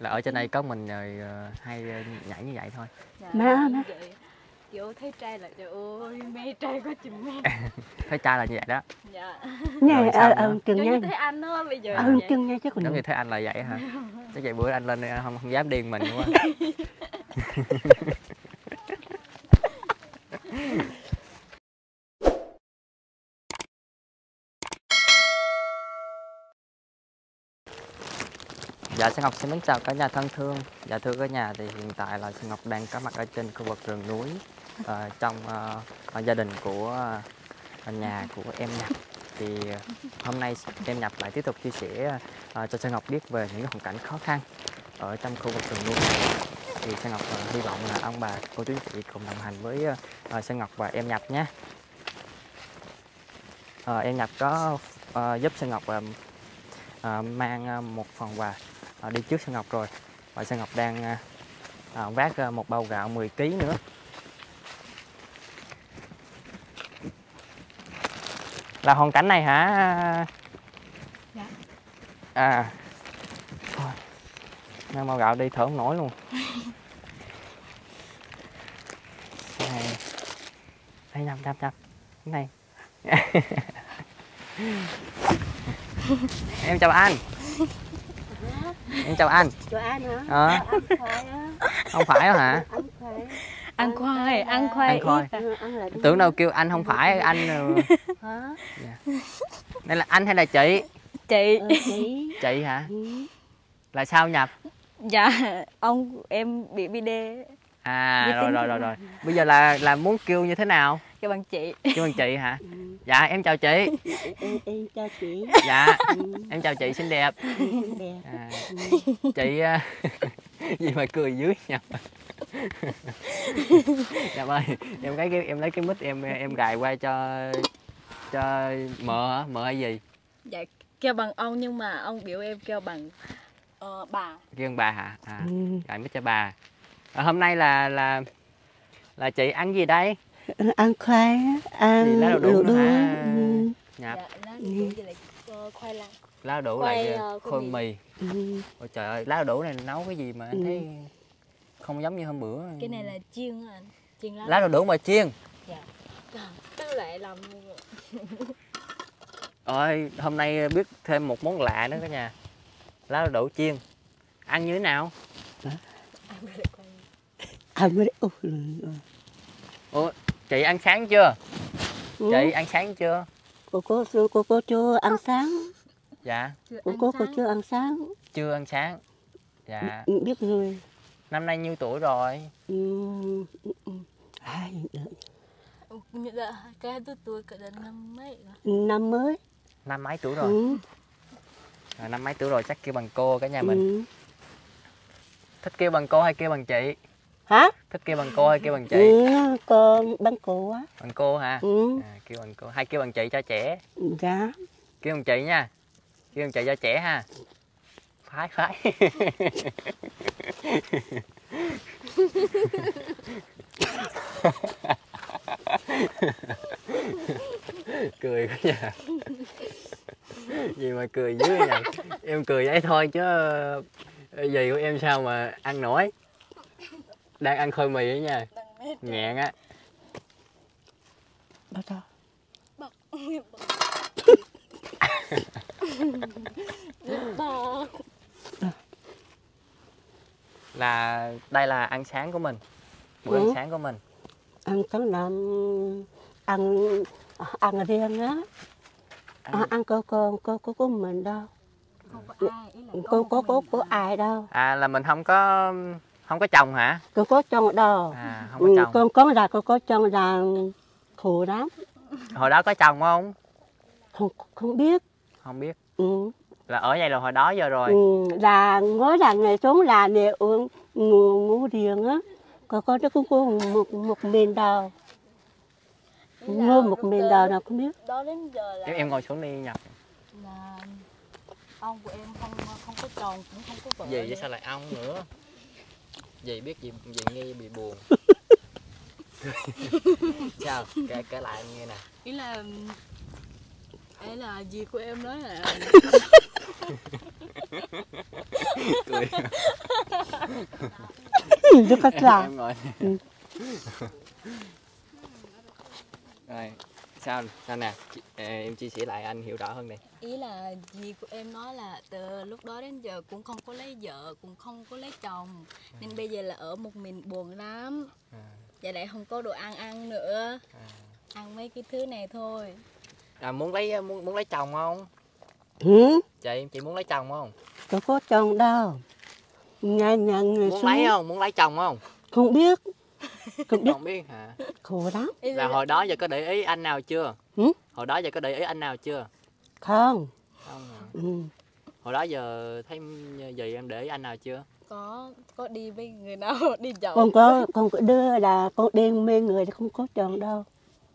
Là ở trên đây có mình rồi hay nhảy như vậy thôi. Má kiểu thấy trai là trời ơi mê trai quá chừng mê. Thấy trai là như vậy đó. Dạ. nha chừng Giống nha. như thấy anh đó bây giờ. Chừng nha chứ còn. Giống như thấy anh là vậy hả? Chắc vậy bữa anh lên đây không dám điên mình quá. Dạ Sơn Ngọc xin mến chào cả nhà thân thương. Dạ thưa cả nhà, thì hiện tại là Sơn Ngọc đang có mặt ở trên khu vực rừng núi trong gia đình của nhà của em Nhật. Thì hôm nay em Nhật lại tiếp tục chia sẻ cho Sơn Ngọc biết về những hoàn cảnh khó khăn ở trong khu vực rừng núi này. Thì Sơn Ngọc hy vọng là ông bà cô chú chị cùng đồng hành với Sơn Ngọc và em Nhật nhé. Em Nhật có giúp Sơn Ngọc mang một phần quà đi trước Sơn Ngọc rồi, và Sơn Ngọc đang vác một bao gạo 10 kg nữa. Là hoàn cảnh này hả? Dạ. À thôi, mang bao gạo đi thở không nổi luôn. Này đây, nhập cái này. Em chào anh. Em chào anh. Chào anh hả? Không phải đó hả? Ăn khoai. Tưởng đâu kêu anh không phải anh. Hả? Dạ. Đây là anh hay là chị? Chị. Chị hả? Là sao Nhập? Dạ em bị BD. À rồi. Bây giờ là muốn kêu như thế nào? Kêu bằng chị. Kêu bằng chị hả? Dạ em chào chị. Em chào chị. Dạ em chào chị xinh đẹp. À, chị gì mà cười dưới Nhập. Nhập ơi, em lấy cái mic em gài qua cho mợ hả? Mợ hay gì? Dạ kêu bằng ông, nhưng mà ông biểu em kêu bằng bà. Kêu bằng bà hả? À, gài mic cho bà. Hôm nay là chị ăn gì đây? Ăn khoai, ăn lá đu đủ nữa hả? Dạ, Nhập. lá đu đủ với lại khoai lang. Lá đu đủ lại khôi mì. Ôi trời ơi, lá đu đủ này nấu cái gì mà anh thấy không giống như hôm bữa. Cái này là chiên á anh. Chiên lá đu đủ mà chiên. Dạ. Tức lại làm. Ôi, hôm nay biết thêm một món lạ nữa cả nhà. Lá đu đủ chiên. Ăn như thế nào? Ăn với Ủa, chị ăn sáng chưa? Chị ăn sáng chưa? Cô chưa ăn sáng. Dạ. Cô chưa ăn sáng. Chưa ăn sáng. Dạ. Biết rồi. Năm nay nhiêu tuổi rồi? Cái tôi cỡ năm mấy rồi? Năm mới. Năm mấy tuổi rồi? Năm mấy tuổi rồi chắc kêu bằng cô cả nhà mình. Thích kêu bằng cô hay kêu bằng chị? Hả? Thích kêu bằng cô hay kêu bằng chị? Con bằng cô á. Bằng cô hả? Kêu bằng cô hay kêu bằng chị cho trẻ? Dạ. Kêu bằng chị nha. Kêu bằng chị cho trẻ ha. Phái. Cười quá nhà. Gì mà cười dưới nè. Em cười vậy thôi chứ gì của em sao mà ăn nổi. Đang ăn khôi mì ấy nha. Nghẹn á. Bắt đầu. Là đây là ăn sáng của mình. Bữa ăn sáng của mình. Ăn tháng năm ăn riêng á. Ăn có mình đâu. Không có ai, ý là Có ai đâu. À là mình không có chồng hả? Có chồng đâu. À không có chồng. Có chồng là khổ lắm. Hồi đó có chồng không? Không biết. Không biết. Là ở đây là hồi đó giờ rồi. Là ngói là ngày xuống là để ngủ riêng á. Có nó cũng có một mình đâu. Ngô một mình đâu nào không biết. Đó đến giờ là Em ngồi xuống đi Nhập. là ông của em không có chồng cũng không có vợ. Gì vậy sao lại ông nữa? Dì biết gì nghe bị buồn. Sao? Kể lại em nghe nè. Ý là dì của em nói là Cười. Đức Khách là. Em ngồi. Ừ. Rồi, sao nè, em chia sẻ lại anh hiểu rõ hơn này. Ý là dì của em nói là từ lúc đó đến giờ cũng không có lấy vợ, cũng không có lấy chồng, nên bây giờ là ở một mình buồn lắm. Giờ lại không có đồ ăn nữa, ăn mấy cái thứ này thôi. Muốn lấy chồng không? Ừ, Chị muốn lấy chồng không? tôi có chồng đâu. Nhà người Muốn xuống. lấy không? Muốn lấy chồng không? Không biết. Không biết. Không biết hả? Khổ lắm. Là hồi đó giờ có để ý anh nào chưa? Ừ? Hồi đó giờ có để ý anh nào chưa? Không. Không hả? Ừ. Hồi đó giờ thấy gì em để ý anh nào chưa? Có đi với người nào đi nhậu. Con có đưa là con đen mê người thì không có chồng đâu.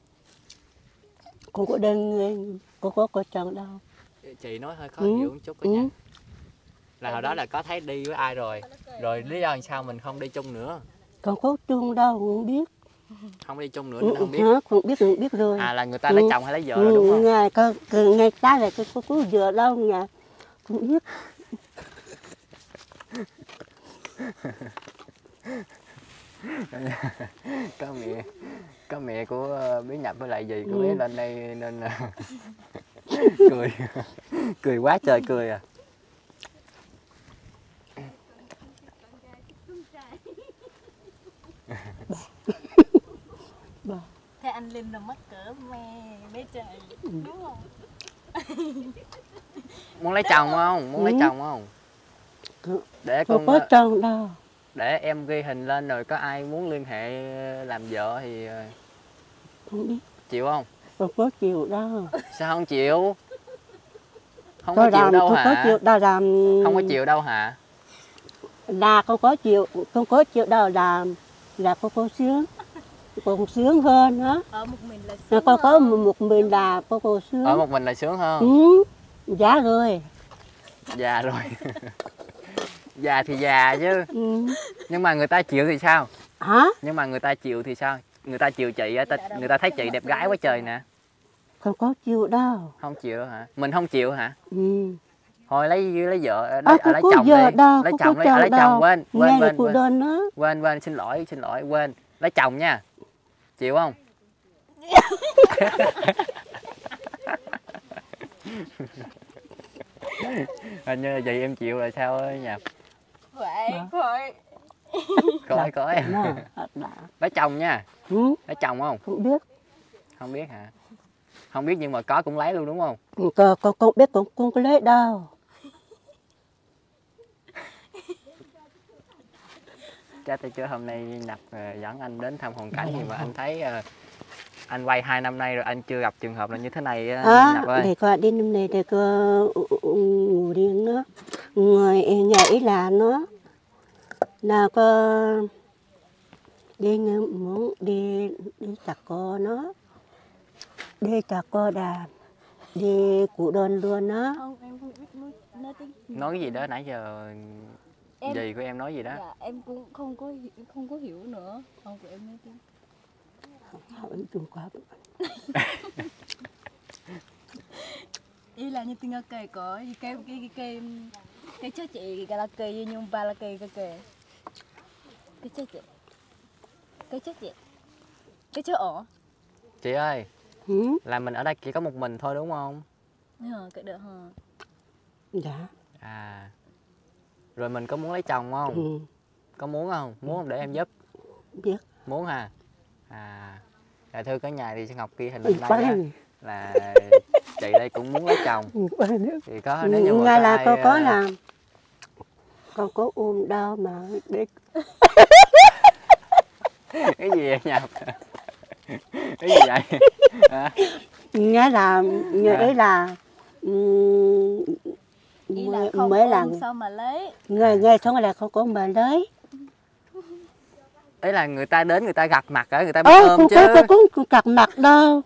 Con có đen có chồng đâu. Chị nói hơi khó Ừ. hiểu một chút đó nha. Là hồi đó là có thấy đi với ai rồi. Rồi lý do làm sao mình không đi chung nữa? Con có chung đâu, không biết. Không đi chung nữa nên không biết. Hả? Không biết rồi. À là người ta lấy chồng hay lấy vợ rồi đúng không? Ngày ta là cái có vợ đâu nhà. Không biết. có mẹ của bé Nhập với lại dì của bé lên đây nên cười cười quá trời cười à. Thế anh Linh là mắc cỡ mấy trời đúng không? Muốn lấy chồng không? Muốn lấy chồng không? Để Không con có chồng đâu. để em ghi hình lên rồi có ai muốn liên hệ làm vợ thì Không biết. chịu không? Không có chịu đâu. Sao không chịu? Không có chịu đâu hả? Không có chịu đâu làm. Không có chịu đâu hả? Là không có chịu đâu là không có sướng. Còn sướng hơn đó. Ở một mình là Là sướng con có hơn. một mình là con sướng. Ở một mình là sướng hơn. Ừ, giá rồi. Già rồi. Già thì già chứ. Ừ. Nhưng mà người ta chịu thì sao? Hả? Nhưng mà người ta chịu thì sao? Người ta chịu chị á, người ta thấy chị đẹp gái quá trời nè. Không có chịu đâu. Không chịu hả? Mình không chịu hả? Ừ. Thôi lấy vợ, Không lấy có chồng đi. vợ đâu, Lấy không chồng có đi, lấy chồng đâu. quên, Nghe là cụ đơn đó. quên, xin lỗi, quên. Lấy chồng nha. Chịu không? Hình như là vậy em chịu rồi sao ấy nhỉ? Vậy thôi. Coi. Đã. Lấy chồng nha. Ừ. Lấy chồng không? Không biết. Không biết hả? Không biết nhưng mà có cũng lấy luôn đúng không? Con biết cũng không có lấy đâu. Chắc tôi chưa hôm nay Nhập dẫn anh đến thăm hoàn cảnh gì mà anh thấy anh quay 2 năm nay rồi anh chưa gặp trường hợp là như thế này Nhập ơi. Để coi đi năm này để có ngủ riêng nó. Người nhảy là nó. Nào có đi muốn đi chặt co nó. Đi chặt co đàn. Đi cụ đơn luôn đó. Không, em không biết nói tiếng. Nói cái gì đó nãy giờ dì của em nói gì đó? Dạ, em cũng không có hiểu nữa. Không của em nói tiếng. Em chung quá. Ý là như tiếng cây có cái chết chị cái là cây nhưng ba là cây cái chết chị cái chết ổ Chị ơi, Ừ? là mình ở đây chỉ có một mình thôi đúng không? cái được hả? Dạ. À, rồi mình có muốn lấy chồng không? Ừ. Có muốn không? Muốn không để em giúp? Biết. Muốn hả? À, dạ thưa cả nhà thì Ngọc ghi hình lên đây á, là chị đây cũng muốn lấy chồng. Thì có nếu như mà Ngay có là ai, con có làm. Con có ôm đau mà để cái gì vậy Nhập? Cái gì vậy? À, nghe là như ấy là Ý là không mới ôm là sao mà lấy. nghe xong là không có mà lấy. ấy là người ta đến người ta gặp mặt ở người ta mới ôm chứ. Không gặp mặt đâu.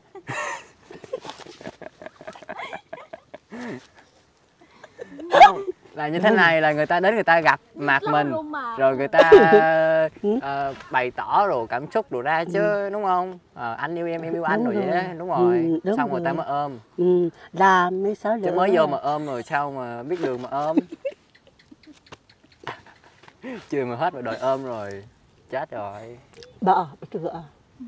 Không, là như thế này là người ta đến người ta gặp mặt mình rồi người ta bày tỏ rồi cảm xúc rồi ra chứ đúng không? Anh yêu em yêu anh Đúng rồi vậy rồi. đó, đúng rồi. Đúng Xong người ta rồi. mới ôm. Làm mới sao Chứ được. mới vô mà ôm rồi sao mà biết đường mà ôm. Chưa mà hết mà đòi ôm rồi. Chết rồi. Bỏ chưa.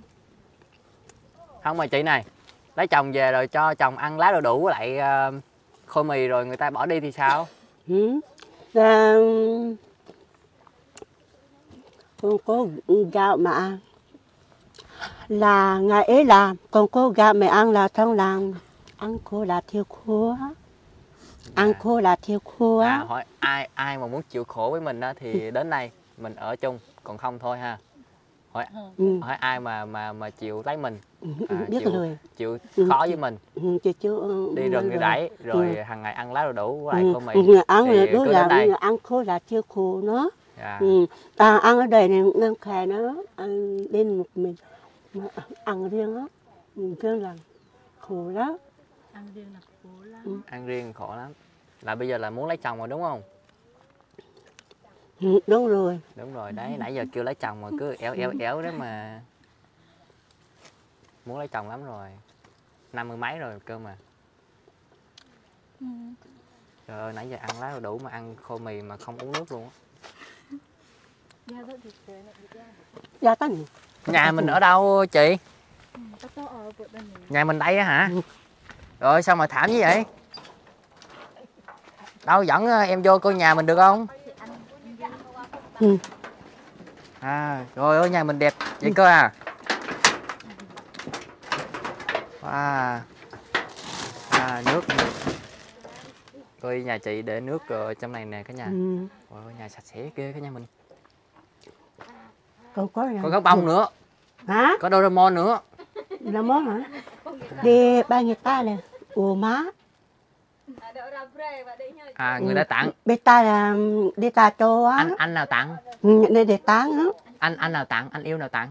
Không mà chị này, lấy chồng về rồi cho chồng ăn lá đu đủ với lại khôi mì rồi người ta bỏ đi thì sao? Là con có gạo mà ăn. Là ngày ấy làm con có gạo mẹ ăn là trong làng ăn khô là thiêu khô á. Ăn khô là thiêu khô á. Hỏi ai mà muốn chịu khổ với mình á thì đến đây mình ở chung, còn không thôi ha. Hỏi ai mà chịu lấy mình, biết chịu, rồi. chịu khó với mình, đi rừng đi rẫy rồi hàng ngày ăn lá đu đủ với lại khô mì ăn thì đúng cứ là đến đây. ăn khô là thiêu khô nó. Dạ. Ăn ở đây này ngăn khè nó ăn lên một mình mà ăn riêng á, riêng là khổ lắm. Ăn riêng là khổ lắm. Ăn riêng khổ lắm. Là bây giờ là muốn lấy chồng rồi đúng không? Đúng rồi. Đúng rồi đấy, nãy giờ kêu lấy chồng mà cứ éo đó mà. Muốn lấy chồng lắm rồi. 50 mấy rồi cơ mà. Trời ơi, nãy giờ ăn lá đu đủ mà ăn khô mì mà không uống nước luôn á. Dạ tánh. Nhà mình ở đâu chị? Nhà mình đây á hả? Rồi sao mà thảm như vậy? Đâu dẫn em vô coi nhà mình được không? À, trời ơi nhà mình đẹp vậy cơ à. Wow. Nước. Coi nhà chị để nước ở trong này nè cả nhà. Ôi, nhà sạch sẽ ghê cả nhà mình. Còn có bông nữa. Hả? Có Doraemon nữa. Doraemon hả? Đi ba người ta nè. Ủa má. Người ta tặng. Bên ta là đi ta cho á. Anh nào tặng? Để tặng á. Anh nào tặng? Anh yêu nào tặng?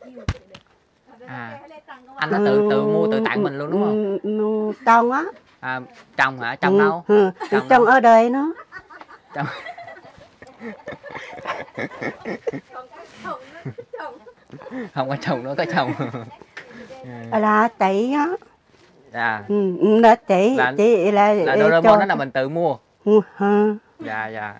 Anh đã tự mua tự tặng mình luôn đúng không? Chồng á. Chồng hả? Chồng đâu? Chồng ở đây nó. Chồng. Không có chồng nữa, có chồng. Là chị á. Là chị là Doraemon đó là mình tự mua. Dạ.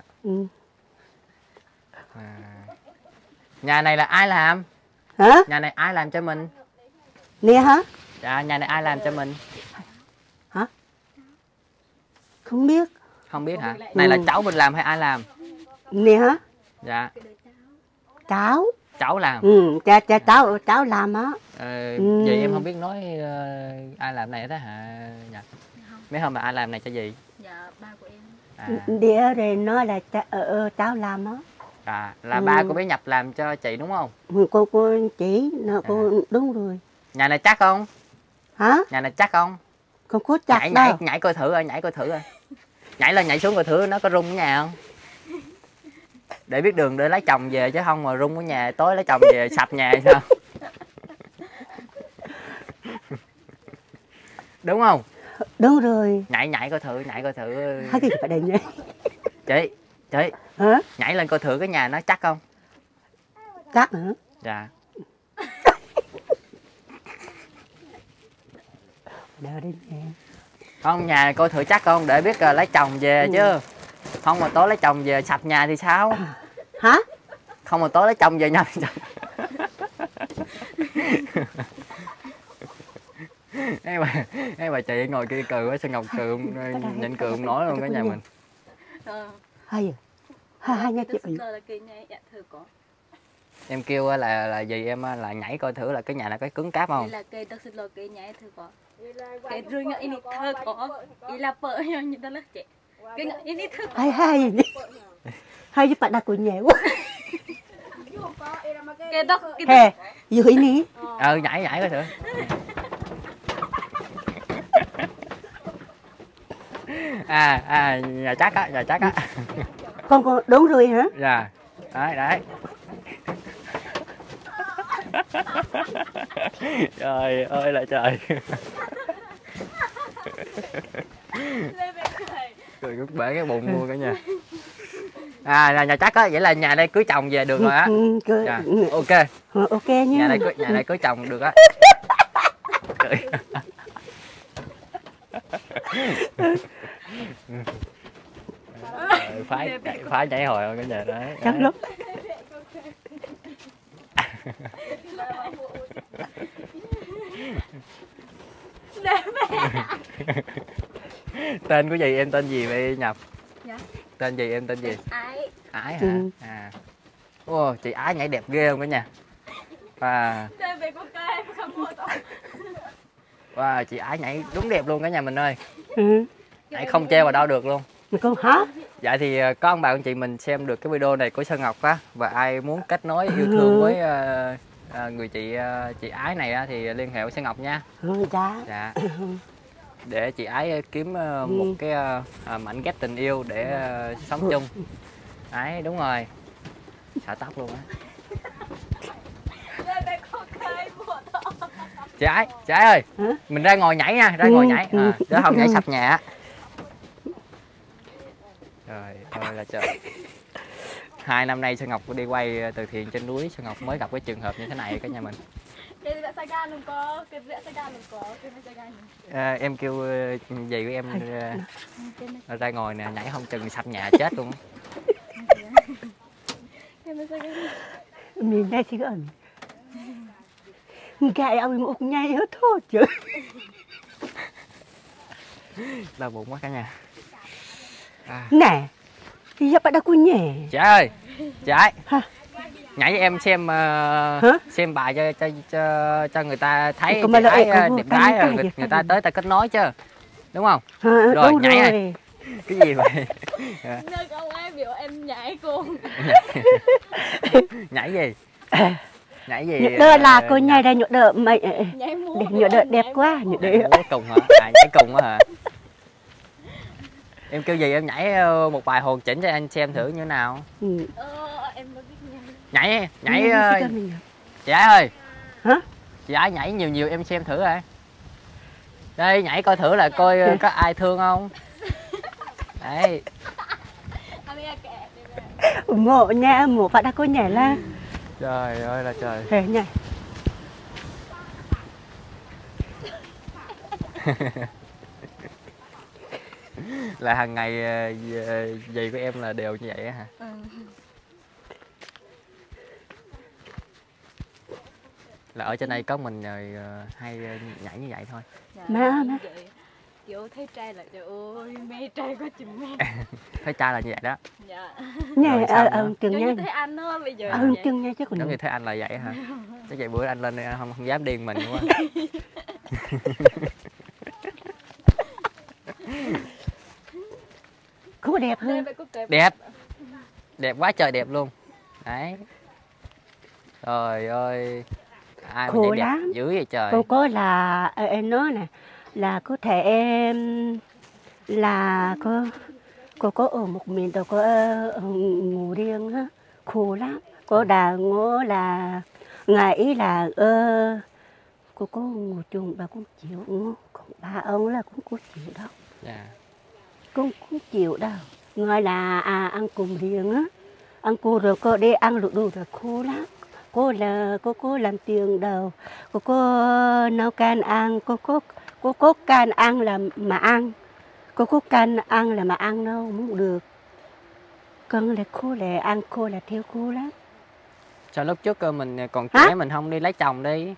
Nhà này là ai làm? Hả? Nhà này ai làm cho mình? Nè hả? Dạ, nhà này ai làm cho mình? Hả? Không biết. Không biết hả? Này là cháu mình làm hay ai làm? Nè hả? Dạ. Cháu. Cháu làm. Cháu làm á. Vậy em không biết nói ai làm này đó hả? Dạ. Mấy hôm mà ai làm này cho gì? Dạ, ba của em. Đi ở đây nói là cháu làm á. Là ba của bé Nhập làm cho chị đúng không? Cô chỉ cô đúng rồi. Nhà này chắc không? Hả? Nhà này chắc không? Không có chắc đâu. Nhảy coi thử coi, nhảy coi thử coi. Nhảy lên nhảy xuống coi thử nó có rung ở nhà không? Để biết đường để lấy chồng về chứ không mà rung ở nhà tối lấy chồng về sập nhà hay sao? Đúng không? Đúng rồi. Nhảy coi thử, nhảy coi thử. Hả cái gì phải đây nhỉ? Chị. Hả? Nhảy lên coi thử cái nhà nó chắc không? Chắc hả? Dạ. Đợi đi nè. Không, nhà coi thử chắc không để biết lấy chồng về chứ. Không mà tối lấy chồng về sập nhà thì sao? Hả? Không mà tối lấy chồng về nhà thì sao? Cái bà chị ngồi kia cười quá, sao Ngọc cười nhịn cười không nói luôn cả nhà mình. Hai nha chị. Em kêu là gì em là nhảy coi thử là cái nhà này có cứng cáp không? Là cây tao xin lỗi cây nhảy thử có. Cái rươi ngã ini thơ có. Ila pợ nhau như ta lớp trẻ. Cái ngã ini thơ. Hai gì bạn đặt của nhẹ quá. Cái đó. Hè, dưới ní. Nhảy coi thử. Nhà chắc á. Con đúng rồi hả? Dạ. Đấy. Trời ơi là trời. Cười cứ bể cái bụng luôn cả nhà. Là nhà chắc á, vậy là nhà đây cưới chồng về được rồi á. Dạ. Ok. Ok nha. Nhà đây cưới chồng được á. Cười. Trời, phái nhảy hồi rồi cái nhà đấy. Chẳng lúc Tên của gì, em tên gì vậy Nhập? Dạ. Tên gì, em tên gì? Ái. Ái hả? Ừ. À. Ô, chị Ái nhảy đẹp ghê không cả nhà. Và Đây về có cây không mua tao. wow, chị Ái nhảy đúng đẹp luôn cả nhà mình ơi. ừ. Nhảy không treo vào đâu được luôn. Mình con hát Dạ thì có ông bà anh chị mình xem được cái video này của Sơn Ngọc á, và ai muốn kết nối yêu thương với người chị Ái này á, thì liên hệ với Sơn Ngọc nha. dạ Dạ. Để chị Ái kiếm một cái mảnh ghép tình yêu để sống chung. Ái đúng rồi. Xả tóc luôn á. Đây về có cây mua tao. Chị Ái ơi, hả? mình ra ngồi nhảy nha, ra ngồi nhảy. Để không nhảy sập nhà. Trời ơi là trời. 2 năm nay Sơn Ngọc đi quay từ thiện trên núi, Sơn Ngọc mới gặp cái trường hợp như thế này cả nhà mình. Cái rẽ xa gan đừng có, cái rẽ xa gan đừng có, cái rẽ xa gan. Em kêu dì của em ra ngồi nè, nhảy không chừng sập nhà chết luôn. Cái rẽ xa gan. mình đây chỉ gần gái ông một nhai hết thôi chứ Đau bụng quá cả nhà. nè thì giờ bạn đã cô nhẹ Chị ơi, chị Ái, hả? nhảy cho em xem bài cho người ta thấy Còn chị mà là Ái em có đẹp vô gái tay rồi cái gì người ta không? tới ta kết nối chứ, đúng không? hả? Rồi, Đâu nhảy rồi này. Cái gì vậy? Nơi con ai biểu em nhảy cùng. Nhảy gì? Nhảy gì? nhựa đỡ là cô nhai đây nhựa đỡ mày Nhảy múa. để nhựa đỡ đẹp quá nhựa Nhảy đỡ múa cùng hả? Nhảy cùng á hả? Em kêu gì em nhảy một bài hoàn chỉnh cho anh xem thử như nào. Em mới biết nhảy. Nhảy nhảy chị Ái ơi. hả? Chị Ái nhảy nhiều nhiều em xem thử rồi. Đây nhảy coi thử là coi có ai thương không. Đấy. ủng hộ nha một bạn đã cô nhảy la Trời ơi là trời. thế nhảy Là hàng ngày dì của em là đều như vậy á hả? Là ở trên đây có mình hay nhảy như vậy thôi. má Kiểu thấy trai là trời ơi mê trai quá chừng mê. Thấy trai là như vậy đó. Dạ. nhảy Rồi sao nữa? chừng Giống nhảy như thấy anh đó bây giờ. chừng nhảy chứ còn Giống như thấy anh là vậy hả? Chắc vậy bữa anh lên đây không dám điên mình quá. có đẹp hơn Đẹp. Đẹp quá trời đẹp luôn. Đấy. Trời ơi. Ai mà khổ nhảy đẹp lắm dữ vậy trời. cô có là em nói nè là có thể em là cô có ở một mình rồi có ngủ riêng á khổ lắm có đà ngố là ngày ý là cô có ngủ chung bà cũng chịu ngủ còn ba ông là cũng có chịu đâu Dạ. cũng chịu đâu ngoài là ăn cùng riêng á ăn cô rồi cô đi ăn lụt đủ rồi khổ lắm cô làm tiền đầu cô nấu can ăn cô can ăn là mà ăn cô can ăn là mà ăn đâu không được con là cô là ăn cô là theo cô lắm Sao lúc trước mình còn Hả? trẻ mình không đi lấy chồng đi?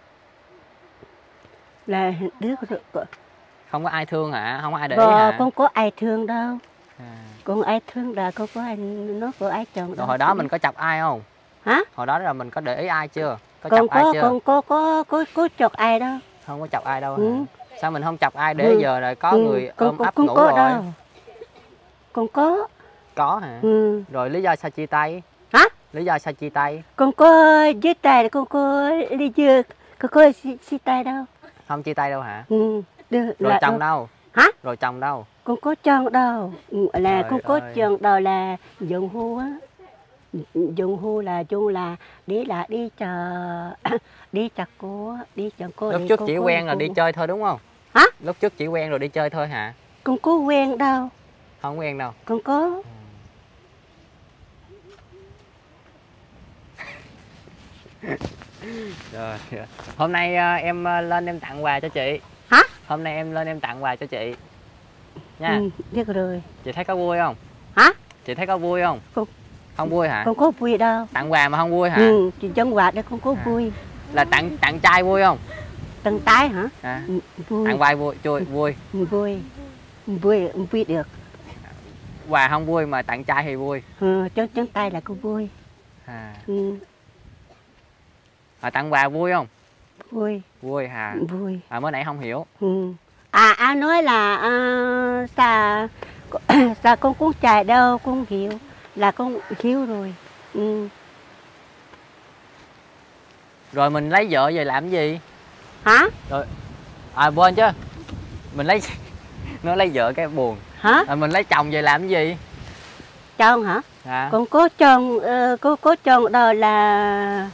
là đứa Không có ai thương hả? Không có ai để ý hả? con có ai thương đâu À. con ai thương là con có ai nó có ai chồng Rồi đâu hồi đó mình có chọc ai không? hả Hồi đó là mình có để ý ai chưa? Có con chọc ai chưa? có chọc ai đâu Không có chọc ai đâu Ừ. hả? Sao mình không chọc ai để Ừ. giờ là có người ôm ấp con ngủ có rồi? đâu con có Có hả? ừ. Rồi lý do sao chia tay? Hả? Lý do sao chia tay? con có dưới tay con có đi chưa con có chia tay đâu Không chia tay đâu hả? ừ. Rồi là chồng đâu? hả Rồi chồng đâu? con có chồng đâu là Trời con có ơi. chồng đâu là dùng hu á dùng hu là chung là đi chờ đi chặt cô á, đi chờ cô Lúc để trước cô chỉ có quen là cô- đi chơi thôi đúng không? Hả? Lúc trước chỉ quen rồi đi chơi thôi hả? con có quen đâu Không quen đâu. con có Rồi. Hôm nay em lên em tặng quà cho chị. hả Hôm nay em lên em tặng quà cho chị. Nha. biết rồi Chị thấy có vui không? hả Chị thấy có vui không? Không. Không vui hả? Không có vui đâu. Tặng quà mà không vui hả? Ừ, chị dân quạt đây không có vui. Là tặng trai vui không? Tặng tái hả? À. Vui. Tặng quà vui, vui. Vui được. Quà không vui mà tặng trai thì vui. Ừ, chân tay là có vui. À. Ừ, Tặng quà vui không? vui. Vui hả? Vui. Mới nãy không hiểu. Ừ. Anh nói là sao con cũng chạy đâu con hiểu là con hiểu rồi. Ừ. Rồi mình lấy vợ về làm gì? Hả? Rồi quên chứ. Mình lấy nó lấy vợ cái buồn. Hả? Mình lấy chồng về làm gì? Chồng hả? À. Con có chồng có chồng đó là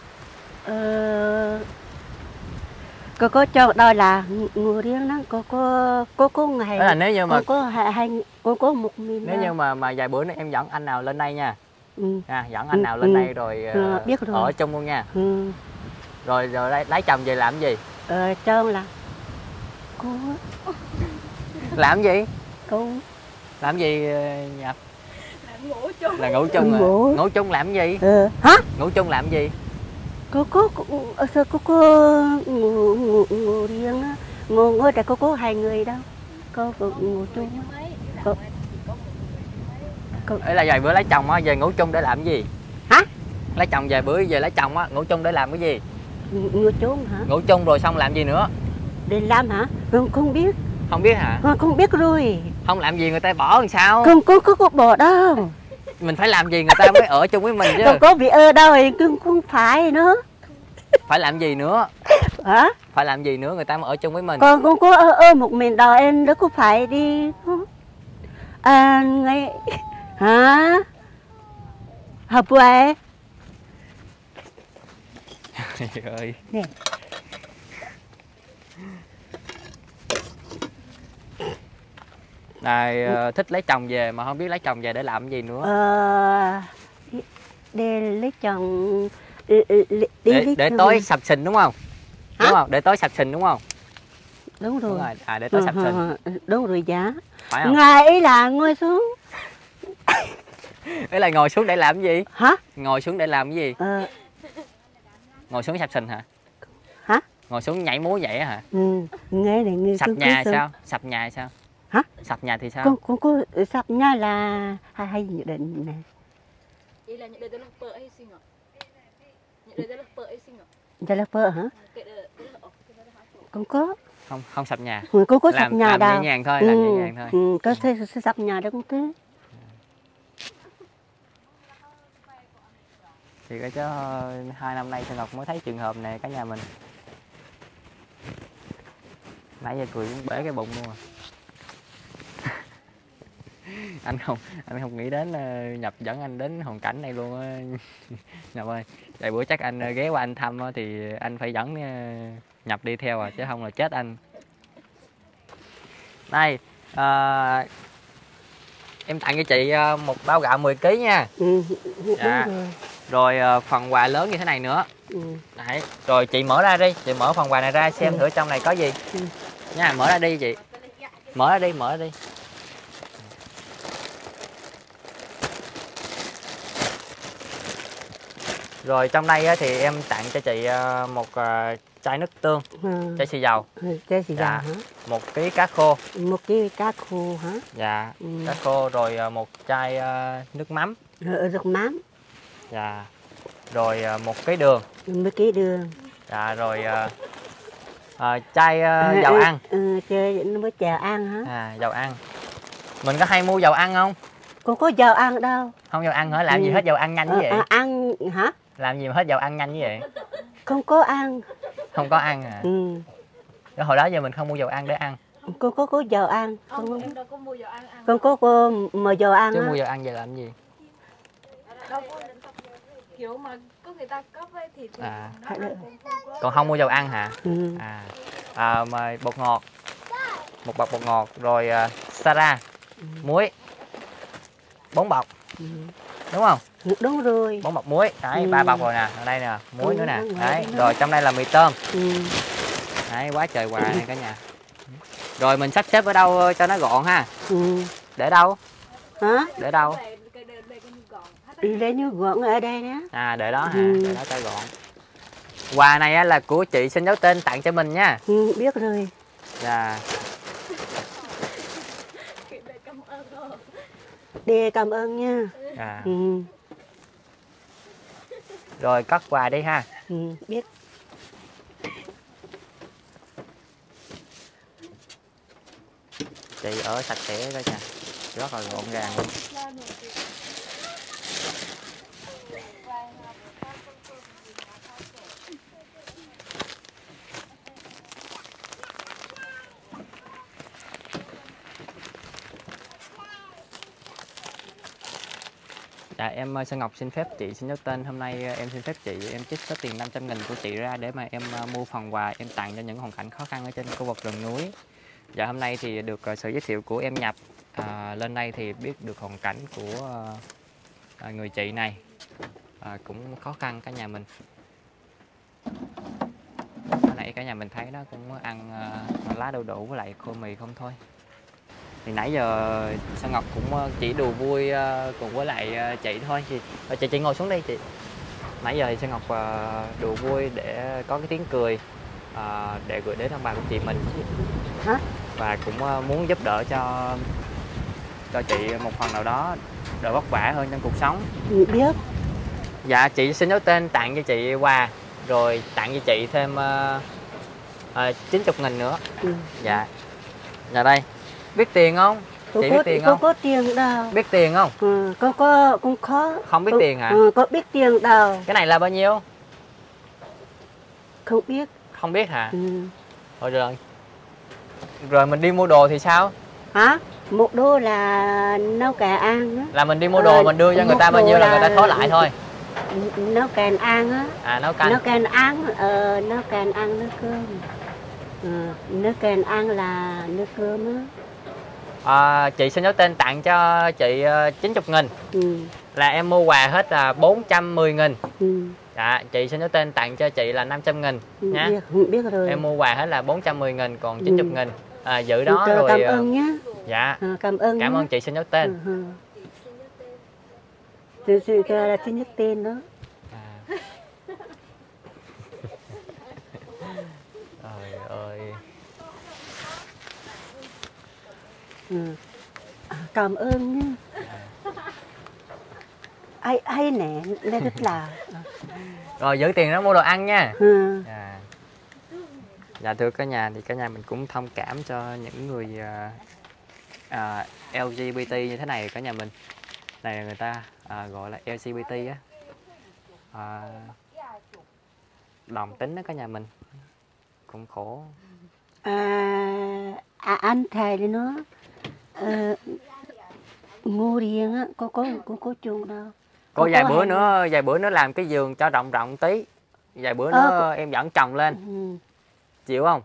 có chồng đó là người riêng đó có ngày. Đó là nếu như mà con có một mình. Nếu như mà vài bữa nữa em dẫn anh nào lên đây nha. Ừ. Dẫn anh nào lên đây rồi, biết rồi. ở chung luôn nha. Ừ. Rồi lấy chồng về làm gì? Chồng là cô. Làm gì? Cô. Làm gì Nhập? Ngủ chung. Là ngủ chung à? Ngủ chung làm gì? Hả? Ngủ chung làm gì? Cô ngủ riêng á, ngủ tại cô có 2 người đâu, cô ngủ chung á. Ấy là vài bữa lấy chồng á, về ngủ chung để làm gì? Hả? Lấy chồng vài bữa về lấy chồng á, ngủ chung để làm cái gì? Ngủ chung hả? Ngủ chung rồi xong làm gì nữa? Để làm hả? Không biết. Không biết hả? Không biết rồi. Không làm gì người ta bỏ làm sao? Không có bỏ đâu. Mình phải làm gì người ta mới ở chung với mình chứ? Không có bị đâu thì không phải nữa. Phải làm gì nữa? Hả? Phải làm gì nữa người ta mới ở chung với mình? Con cũng có một mình đâu, em đâu có phải đi. Ngay hả? Hợp quê. Trời ơi. Nè. Này thích lấy chồng về mà không biết lấy chồng về để làm gì nữa. Để lấy chồng để tối sập sình đúng không? Hả? Đúng không? Để tối sập sình đúng không? Đúng rồi. Đúng rồi. Để tối sập sình. Đúng rồi giá. Phải không? Ngày ấy là ngồi xuống. Đấy là ngồi xuống để làm cái gì? Hả? Ngồi xuống để làm cái gì? Ngồi xuống sập sình hả? Hả? Ngồi xuống nhảy múa vậy hả? Nghe này nghe. Sập nhà sao? Sập nhà sao? Hả? Sập nhà thì sao? Con có sập nhà là hay dự định này. Ý là những đời lúc vợ hay sinh ạ? Những đời lúc vợ hay sinh ạ? Dạ là vợ hả? Con có. Không sập nhà. Con có sập nhà đâu. Làm nhẹ nhàng thôi, làm nhẹ nhàng thôi. Có thể sập nhà đó cũng thế. Thì cái chứ 2 năm nay Sơn Ngọc mới thấy trường hợp này cả nhà mình. Nãy giờ cười cũng bể cái bụng luôn à. anh không nghĩ đến Nhập dẫn anh đến hoàn cảnh này luôn á. Nhập ơi, vài bữa chắc anh ghé qua anh thăm thì anh phải dẫn Nhập đi theo chứ không là chết anh. Đây em tặng cho chị một bao gạo 10 kg nha. Dạ. Rồi phần quà lớn như thế này nữa. Đấy. Rồi chị mở ra đi, chị mở phần quà này ra xem thử trong này có gì nha. Mở ra đi chị, mở ra đi. Rồi trong đây thì em tặng cho chị một chai nước tương, chai xì dầu. Chai xì dầu hả? 1 kg cá khô. 1 kg cá khô hả? Dạ, cá khô. Rồi 1 chai nước mắm. Nước mắm. Dạ. Rồi 1 kg đường. 1 kg đường. Dạ. Rồi chai dầu ăn. Nó mới chào ăn hả? Dầu ăn. Mình có hay mua dầu ăn không? Con có dầu ăn đâu. Không dầu ăn hả? Làm gì hết dầu ăn nhanh như vậy? Ăn hả? Làm gì mà hết dầu ăn nhanh như vậy? Không có ăn. Không có ăn à? Hồi đó giờ mình không mua dầu ăn để ăn. Con có dầu ăn. Em đâu có mua dầu ăn. Con có mà dầu ăn. Chứ mua dầu ăn về làm gì? Đâu có kiểu mà có người ta cấp ấy thì Còn không mua dầu ăn hả? Mà bột ngọt. 1 bọc bột ngọt. Rồi Sara, muối 4 bọc. Đúng không? Đúng rồi. 4 bọc muối. Đấy, 3 bọc rồi nè. Ở đây nè, muối nữa nè. Đấy, rồi trong đây là mì tôm. Đấy, quá trời quà này cả nhà. Rồi mình sắp xếp ở đâu cho nó gọn ha? Để đâu? Hả? Để đâu? lấy như gọn ở đây đó. À để đó hả? Ừ. Để đó cho gọn. Quà này á, là của chị xin dấu tên tặng cho mình nha. Ừ, biết rồi. Dạ. Đi cảm ơn nha. À. Ừ. Rồi cất quà đi ha. Ừ, biết. Chị ở sạch sẽ đó nha, rất là gọn gàng luôn. Dạ em Sơn Ngọc xin phép chị xin dấu tên. Hôm nay em xin phép chị em trích số tiền 500.000 của chị ra để mà em mua phần quà em tặng cho những hoàn cảnh khó khăn ở trên khu vực rừng núi. Dạ hôm nay thì được sự giới thiệu của em Nhập lên đây thì biết được hoàn cảnh của người chị này cũng khó khăn cả nhà mình. Hồi nãy cả nhà mình thấy nó cũng ăn lá đu đủ với lại khô mì không thôi. Thì nãy giờ Sơn Ngọc cũng chỉ đùa vui cùng với lại chị thôi. Chị ngồi xuống đây chị. Nãy giờ thì Sơn Ngọc đùa vui để có cái tiếng cười để gửi đến ông bà của chị mình. Hả? Và cũng muốn giúp đỡ cho chị một phần nào đó đỡ vất vả hơn trong cuộc sống. Ừ, biết. Dạ chị xin dấu tên tặng cho chị quà rồi tặng cho chị thêm 90.000 nữa. Ừ. Dạ. Dạ đây. Biết tiền không? Chị biết tiền không? Có tiền đâu. Biết tiền không? Ừ, cũng khó. Không biết tiền hả? Ừ, có biết tiền đâu. Cái này là bao nhiêu? Không biết. Không biết hả? Ừ. Thôi rồi. Rồi mình đi mua đồ thì sao? Hả? Một đô là nấu cà ăn á. Là mình đi mua đồ mình đưa cho người ta bao nhiêu là người ta thối lại thôi. Nấu càn ăn á. À nấu canh. Nấu càn ăn, nấu càn ăn nước cơm. Nấu càn ăn là nước cơm á. Chị xin dấu tên tặng cho chị 90.000. Ừ. Là em mua quà hết là 410.000. Ừ. Dạ, chị xin dấu tên tặng cho chị là 500.000 nha. Biết rồi. Em mua quà hết là 410.000 còn 90.000. Giữ đó rồi. Cảm ơn nhé. Dạ. Cảm ơn. Cảm ơn chị xin dấu tên. Chị là xin nhắc tên đó. Trời ơi. Cảm ơn nhé. Ai nè, lên rất là. Rồi giữ tiền đó mua đồ ăn nha. Ừ. Dạ thưa cả nhà, thì cả nhà mình cũng thông cảm cho những người LGBT như thế này cả nhà mình. Này là người ta gọi là LGBT á. Đồng tính đó cả nhà mình. Cũng khổ. Anh thầy thì nó ngô riêng á, có chung đâu. Có vài bữa nữa làm cái giường cho rộng rộng tí. Vài bữa nữa em dẫn chồng lên. Chịu không?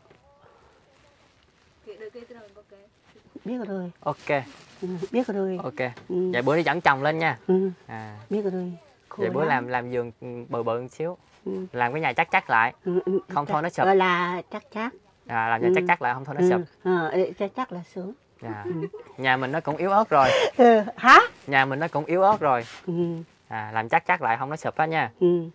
Biết rồi. Ok. Biết rồi. Ok. Vài bữa đi dẫn chồng lên nha. Biết rồi. Vài bữa làm giường bự bự một xíu. Làm cái nhà chắc lại. Không thôi nó sụp. Gọi là chắc. Làm nhà chắc lại không thôi nó sụp. Chắc là sướng. Nhà mình nó cũng yếu ớt rồi. Hả? Nhà mình nó cũng yếu ớt rồi. Làm chắc lại không nó sụp á nha.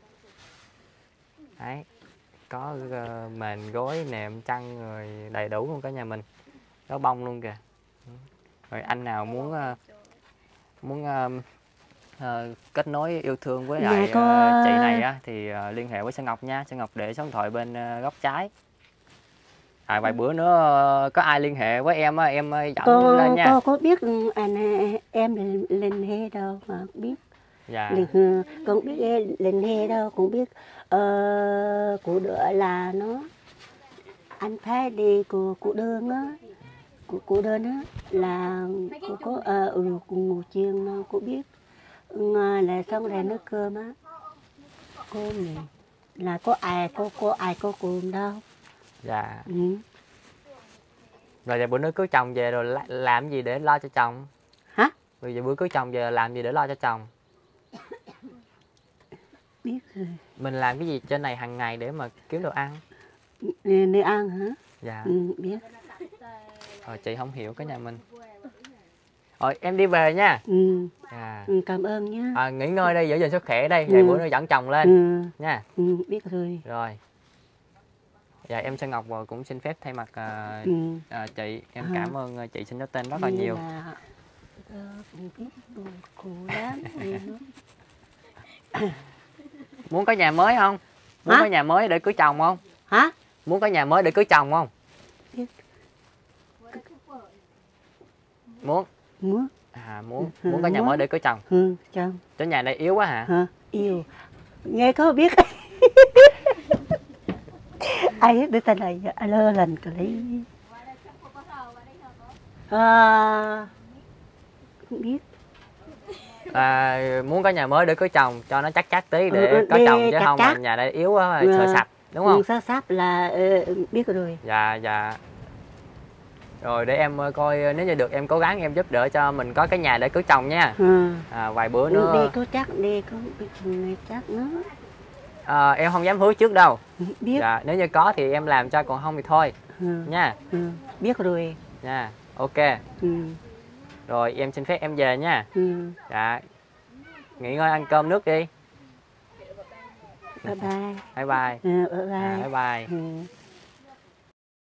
Đấy. Có mền gối nệm chăn rồi đầy đủ luôn cả nhà mình. Có bông luôn kìa. Rồi anh nào muốn kết nối yêu thương với lại chị này á thì liên hệ với Sơn Ngọc nha. Sơn Ngọc để số điện thoại bên góc trái. Vài bữa nữa có ai liên hệ với em á em dẫn lên nha. Có biết em lên he đâu mà biết. Dạ. Con biết lên he đâu cũng biết cụ đỡ là nó anh thấy đi cụ đơn á. Cụ đơn á là cô có ngủ chiên nó cô biết là xong rồi nấu cơm á cô mình là có ai có cùng đâu. Dạ. Rồi bữa nữa cưới chồng về rồi làm gì để lo cho chồng? Hả? Rồi bữa cưới chồng về làm gì để lo cho chồng? Biết rồi. Mình làm cái gì trên này hàng ngày để mà kiếm đồ ăn? Để ăn hả? Dạ. Biết. Chị không hiểu cả nhà mình. Rồi em đi về nha. Ừ. À. Ừ, cảm ơn nhá. Nghỉ ngơi đây, giữ gìn sức khỏe đây, vài bữa nữa dẫn chồng lên Ừ. nha. Ừ, biết rồi. Rồi. Dạ em Sơn Ngọc cũng xin phép thay mặt chị, em cảm ơn chị xin nói tên rất là nhiều. Biết khổ lắm. Muốn có nhà mới không? Muốn có nhà mới để cưới chồng không? Hả? Muốn có nhà mới để cưới chồng không? Muốn. Muốn. Muốn có nhà mới để cưới chồng. Ừ, chồng. Chỗ nhà này yếu quá hả? Hả? Yêu. Nghe có biết. Ai để tên này lơ lần cái lấy. Không biết. Muốn có nhà mới để cưới chồng cho nó chắc tí để có chồng chứ không mà nhà đây yếu quá sợ sập, đúng không? Sợ sập là biết rồi. Dạ. Rồi để em coi nếu như được em cố gắng em giúp đỡ cho mình có cái nhà để cưới chồng nha. Vài bữa nữa. Đi có chắc đi có chắc nữa. Em không dám hứa trước đâu. Biết. Dạ, nếu như có thì em làm cho, còn không thì thôi. Nha. Biết rồi. Nha, ok. Rồi em xin phép em về nha. Dạ. Nghỉ ngơi ăn cơm nước đi. Bye bye. Bye bye. Bye bye. Bye bye.